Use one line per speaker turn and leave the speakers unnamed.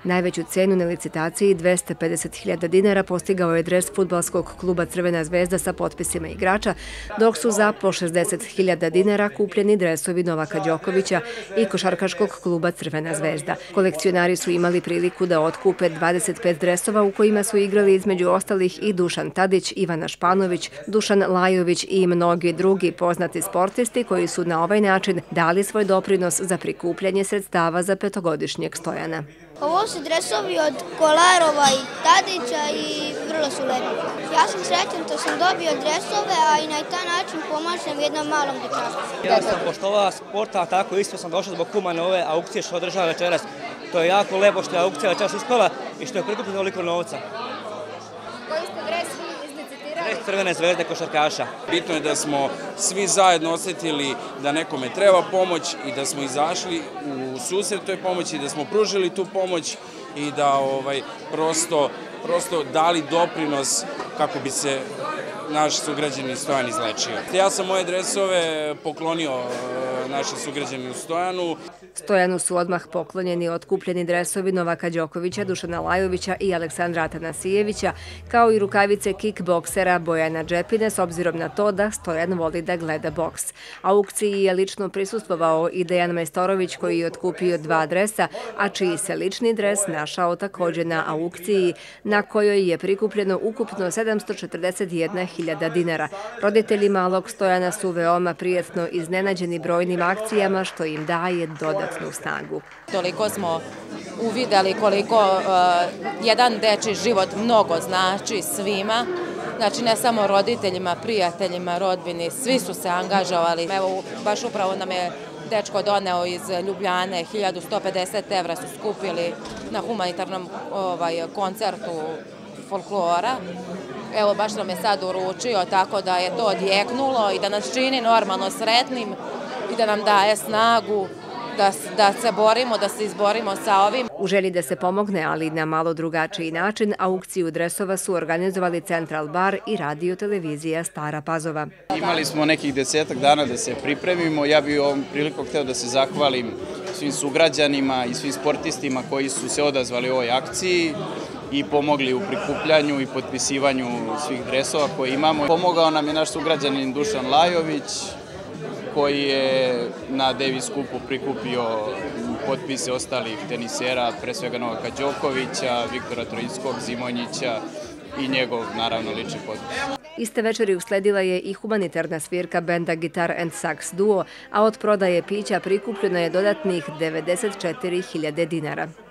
Najveću cenu na licitaciji 250.000 dinara postigao je dres fudbalskog kluba Crvena zvezda sa potpisima igrača, dok su za po 60.000 dinara kupljeni dresovi Novaka Đokovića i košarkaškog kluba Crvena zvezda. Kolekcionari su imali priliku da otkupe 25 dresova u kojima su igrali između ostalih i Dušan Tadić, Ivana Španović, Dušan Lajović i mnogi drugi poznati sportisti koji su na ovaj način dali svoj doprinos za prikupljanje sredstava za petogodišnjeg Stojana.
Ovo su dresovi od Kolarova i Tadića i vrlo su lepi. Ja sam srećan što sam dobio dresove, a i na taj način pomažem jednom malom dečaku.
Ja sam poštovao sporta, a tako isto sam došao zbog humane ove aukcije što održava večeras. To je jako lepo što je aukcija večeras uspela i što je prikupljeno toliko novca.
Koji ste dres izlicitirali?
Dres Crvene zvezde košarkaša.
Bitno je da smo svi zajedno osjetili da nekome treba pomoć i da smo izašli u susret toj pomoći, da smo pružili tu pomoć i da prosto dali doprinos kako bi se naš sugrađanin Stojan izlečio. Ja sam moje dresove poklonio našem sugrađaninu Stojanu.
Stojanu su odmah poklonjeni otkupljeni dresovi Novaka Đokovića, Dušana Lajovića i Aleksandra Atanasijevića, kao i rukavice kickboksera Bojana Džepine, s obzirom na to da Stojan voli da gleda boks. Aukciji je lično prisustvovao i Dejan Majstorović, koji je otkupio 2 dresa, a čiji se lični dres našao takođe na aukciji, na kojoj je prikupljeno ukupno 741.000 dinara. Roditelji malog Stojana su veoma prijatno iznenađeni brojnim akcijama, što im daje dodatnu snagu.
Toliko smo uvideli koliko jedan dečiji život mnogo znači svima. Znači ne samo roditeljima, prijateljima, rodbini, svi su se angažovali. Evo, baš upravo nam je dečko doneo iz Ljubljane, 1150 evra su skupili na humanitarnom koncertu folklora. Evo, baš nam je sad uručio, tako da je to odjeknulo i da nas čini normalno sretnim i da nam daje snagu da se borimo, da se izborimo sa ovim.
U želji da se pomogne, ali na malo drugačiji način, aukciju dresova su organizovali Central Bar i radio televizija Stara Pazova.
Imali smo nekih 10 dana da se pripremimo. Ja bih ovom prilikom hteo da se zahvalim svim sugrađanima i svim sportistima koji su se odazvali ovoj akciji i pomogli u prikupljanju i potpisivanju svih dresova koje imamo. Pomogao nam je naš sugrađanin Dušan Lajović, koji je na Davis Cupu prikupio potpise ostalih tenisera, pre svega Novaka Đokovića, Viktora Trojskog, Zimonjića i njegov, naravno, lični potpis.
Iste večeri usledila je i humanitarna svirka benda Guitar and Sax Duo, a od prodaje pića prikupljeno je dodatnih 94.000 dinara.